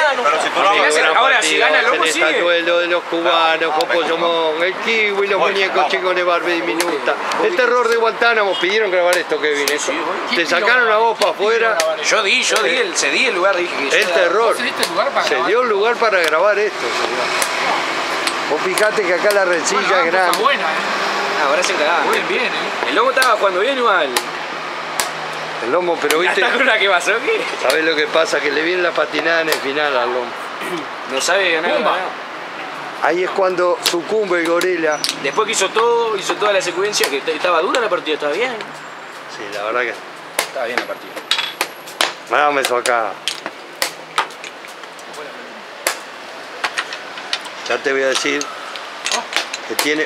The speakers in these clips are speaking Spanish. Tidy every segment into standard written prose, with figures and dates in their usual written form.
colombiano. Pero si tú lo Mirá, ves, ahora si gana el lomo el sigue. duelo de los cubanos, Pollo Mon, el kiwi, los muñecos chicos de Barbie diminuta. El terror de Guantánamo. Pidieron grabar esto, Kevin. Te sacaron a vos para afuera. Yo di cedí el lugar, dije que El yo terror. Se Se dio el lugar para grabar esto, señor. Vos fijate que acá la rencilla es grande. buena, ahora se cagaba. Muy bien, El lomo estaba jugando bien igual. El lomo, pero viste, ¿Hasta con una que pasó qué? ¿sabés lo que pasa? Que le viene la patinada en el final al lomo. No sabe ganar. Pumba. Ahí es cuando sucumbe el gorila. Después que hizo toda la secuencia, que estaba dura la partida, estaba bien. Sí, la verdad que... Estaba bien la partida. Dame eso acá. Ya te voy a decir que tiene...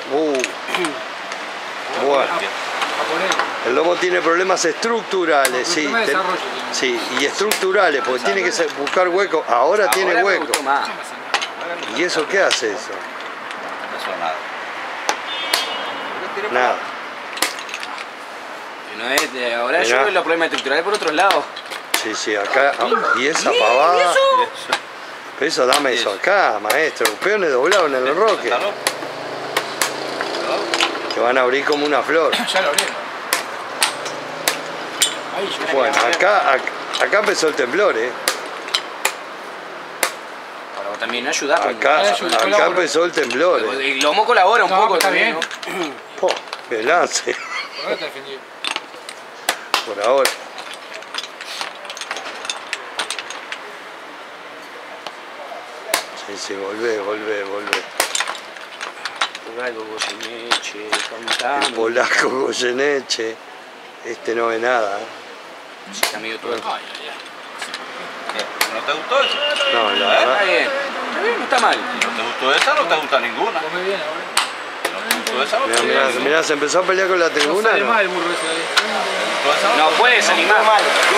Bueno, el lomo tiene problemas estructurales, sí. Problema de desarrollo Sí, y estructurales, porque tiene que buscar hueco. Ahora tiene me hueco. gustó más. ¿Y eso qué hace eso? Eso nada. Nada. Que no es ahora Mirá. yo veo los problemas estructurales por otros lados. Sí, sí, acá. Y esa pavada. Pero eso dame eso acá, maestro. Peones doblados en el roque. Está loco. Que van a abrir como una flor. Ya lo abrieron. Ahí, yo Bueno, acá empezó el temblor, ¿eh? Ahora vos también ayudás. Acá empezó el temblor, ¿eh? El lomo colabora un No, poco está también, bien. ¿no? Po, qué lance, Ahora te defendí. por ahora. Sí, sí, volvé. Algo Goyeneche, El cantando. polaco Goyeneche. Este no ve nada, ¿eh? Sí, está medio todo. Ay, ay, ay. ¿No te gustó eso? No, la Está verdad. bien. Está bien, no está mal. ¿No te gustó esa? No te gusta ninguna. Come bien ahora. ¿No te gustó esa? No te Mirá, gustó mirá, esa. mirá, se empezó a pelear con la No tribuna. sale ¿no? mal el burro ese ahí. ¿Te gustó esa? No puede salir mal. Que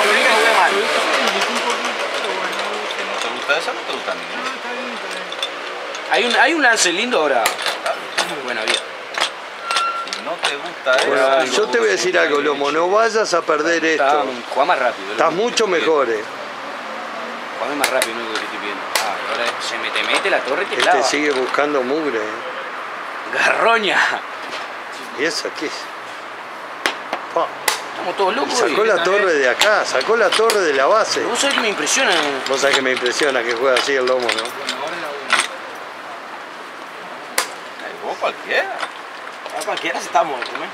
no te gusta esa, no te gusta ninguna. Hay un lance lindo ahora. Buena vida. Si no te gusta Bueno, esa, yo te voy a decir algo, Lomo, no vayas a perder esto. Juega más rápido. Estás mucho mejor, ¿eh? Juega más rápido, no es lo que estoy viendo. Ahora se mete la torre y te clava. Este sigue buscando mugre, ¿eh? Garroña. ¿Y eso qué es? Pa, Estamos todos locos. sacó hoy. la torre de acá, sacó la torre de la base. Vos sabés que me impresiona. Vos sabés que me impresiona que juega así el Lomo, ¿no? Bueno, ahora era uno. vos cualquiera. Cualquiera se está muerto, ¿no?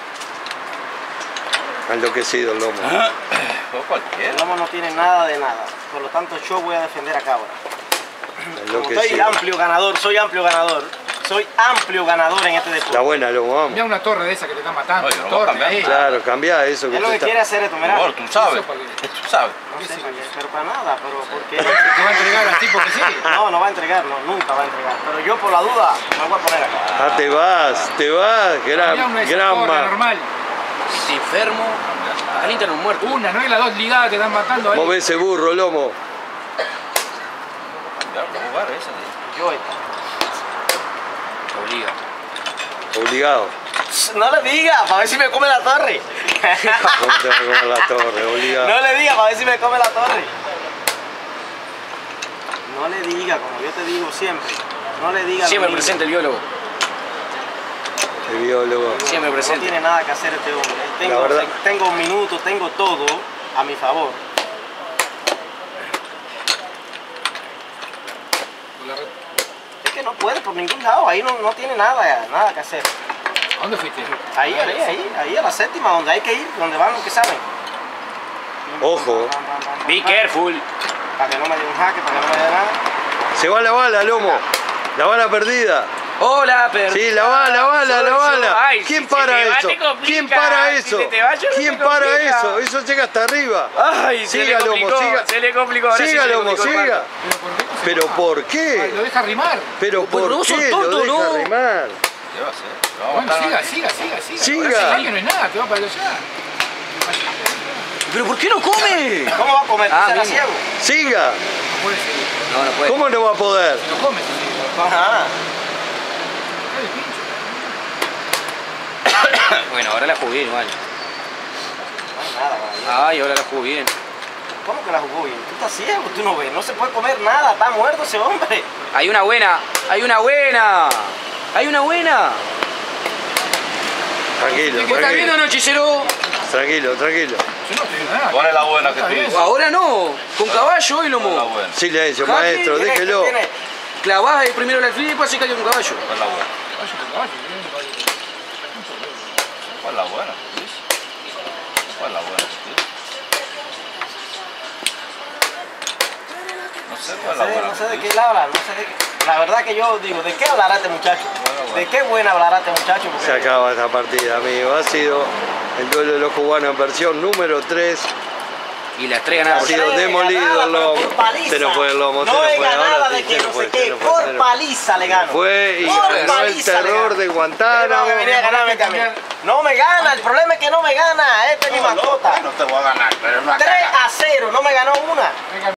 Ha enloquecido el Lomo. Vos cualquiera. El lomo no tiene nada de nada. Por lo tanto, yo voy a defender acá ahora. Ha Como soy enloquecido. amplio ganador, soy amplio ganador. Soy amplio ganador en este deporte. La buena, Lomo, vamos. Mira una torre de esa que te están matando. Oye, una no va a torre cambiar ahí. Claro, cambiá eso que Es lo te que está... quiere hacer esto, mirá. Amor, tú sabes. Eso para qué. Tú sabes. No sé para qué, pero para nada, pero porque... Te va a entregar al tipo que sí. No, no va a entregar, no, nunca va a entregar. Pero yo por la duda me voy a poner acá. Ah, te vas, Mirá una de esas torres grama. normal. Este enfermo. Alientan a un muerto. Una, no es las dos ligadas te están matando ahí. Vos ves ese burro, Lomo. Ya, vamos a jugar esa. ¿Sí? Yo esta. Obliga. Obligado. No le diga, para ver si me come la torre. ¿Cómo te va a comer la torre? Obligado. No le diga, para ver si me come la torre. No le diga, como yo te digo siempre. No le diga. Siempre lo mismo. presente el biólogo. El biólogo. Siempre No presente. tiene nada que hacer este hombre. La verdad. Tengo minutos, tengo todo a mi favor. Es que no puede por ningún lado, ahí no tiene nada que hacer. ¿A dónde fuiste? Ahí a la séptima, donde hay que ir, donde van los que saben. Ojo. Be careful. Para que no me dé un jaque, para que no me dé nada. Se va la bala, Lomo. La bala perdida. Hola, pero. Sí, la bala. Ay, ¿Quién si para se te va, eso? te complica. ¿Quién para Si eso? se te va, yo no ¿Quién te para complica. eso? Eso llega hasta arriba. Ay, se Siga, le Lomo, complicó. siga. Se le complicó. Ahora sí Siga, se le Lomo, complicó el siga. parto. ¿Pero por qué? Ay, lo deja rimar. ¿Pero Pues por vos sos qué tonto, lo deja ¿no? rimar? ¿Qué va a hacer? Lo vamos a Bueno, matar siga, aquí. siga. Siga. Ahora sí, que no es nada, te va para allá. ¿Pero por qué no come? ¿Cómo va a comer? Ah, ¿Será mismo. ciego? Siga. No puede seguir. No, no puede. ¿Cómo no va a poder? No come, sí. Ajá. Cae el pincho. Bueno, ahora la jugó bien igual. No hay nada, caballero. Ay, ahora la jugó bien. ¿Cómo que la jugó bien? Tú estás ciego, tú no ves. No se puede comer nada, está muerto ese hombre. Hay una buena, hay una buena. Hay una buena. Tranquilo, ¿Qué estás viendo, tranquilo. no, hechicero? Tranquilo, tranquilo. Yo no estoy nada. ¿Cuál es la buena que tú dices? Ahora no, con caballo y ¿Cuál es la lomo. buena? Silencio, Javi, maestro, ¿Quién es? déjelo. ¿Quién es? Clavás ahí primero el alfil y después se cayó con caballo. ¿Cuál es la buena? Caballo por caballo, caballo. ¿Cuál es la buena que tú dices? ¿Cuál es la buena que tú dices? No sé cuál es la buena. No sé de qué él habla, no sé de qué. La verdad que yo digo, ¿de qué hablará este muchacho? Bueno. ¿De qué buena hablará este muchacho? Porque Se acaba esta partida, amigo. Ha sido el duelo de los cubanos en versión número 3. Y las tres Ha ganaron. sido Sí, demolido ganada, el pero lomo. por paliza. Se nos fue el lomo, se No nos es fue. ganada Ahora de sí, que se no nos fue, sé se qué, nos fue, se por nos paliza le gano. fue y Por ganó el paliza le terror gano. de No, Guantánamo. que venía a ganarme también. No me gana, el problema es que no me gana. Esta es mi mascota. No te voy a ganar, pero no 3-0, no me ganó una. Venga,